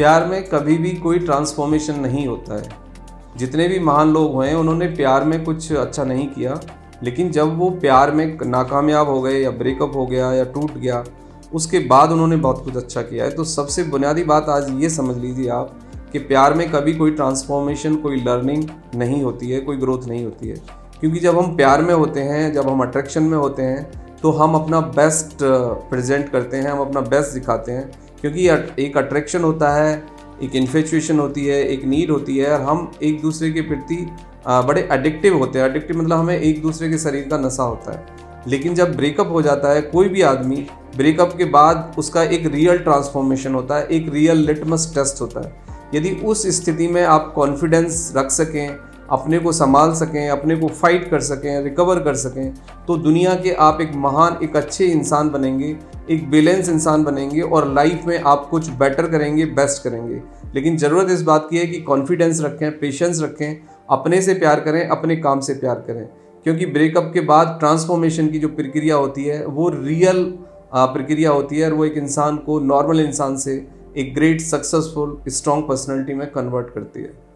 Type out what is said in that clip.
प्यार में कभी भी कोई ट्रांसफॉर्मेशन नहीं होता है। जितने भी महान लोग हुए हैं उन्होंने प्यार में कुछ अच्छा नहीं किया, लेकिन जब वो प्यार में नाकामयाब हो गए या ब्रेकअप हो गया या टूट गया, उसके बाद उन्होंने बहुत कुछ अच्छा किया है। तो सबसे बुनियादी बात आज ये समझ लीजिए आप कि प्यार में कभी कोई ट्रांसफॉर्मेशन, कोई लर्निंग नहीं होती है, कोई ग्रोथ नहीं होती है। क्योंकि जब हम प्यार में होते हैं, जब हम अट्रैक्शन में होते हैं, तो हम अपना बेस्ट प्रेजेंट करते हैं, हम अपना बेस्ट दिखाते हैं। क्योंकि एक अट्रैक्शन होता है, एक इन्फेचुएशन होती है, एक नीड होती है, और हम एक दूसरे के प्रति बड़े एडिक्टिव होते हैं। एडिक्टिव मतलब हमें एक दूसरे के शरीर का नशा होता है। लेकिन जब ब्रेकअप हो जाता है, कोई भी आदमी ब्रेकअप के बाद उसका एक रियल ट्रांसफॉर्मेशन होता है, एक रियल लिटमस टेस्ट होता है। यदि उस स्थिति में आप कॉन्फिडेंस रख सकें, अपने को संभाल सकें, अपने को फाइट कर सकें, रिकवर कर सकें, तो दुनिया के आप एक महान, एक अच्छे इंसान बनेंगे, एक बैलेंस इंसान बनेंगे और लाइफ में आप कुछ बेटर करेंगे, बेस्ट करेंगे। लेकिन ज़रूरत इस बात की है कि कॉन्फिडेंस रखें, पेशेंस रखें, अपने से प्यार करें, अपने काम से प्यार करें। क्योंकि ब्रेकअप के बाद ट्रांसफॉर्मेशन की जो प्रक्रिया होती है वो रियल प्रक्रिया होती है, और वो एक इंसान को नॉर्मल इंसान से एक ग्रेट, सक्सेसफुल, स्ट्रॉन्ग पर्सनैलिटी में कन्वर्ट करती है।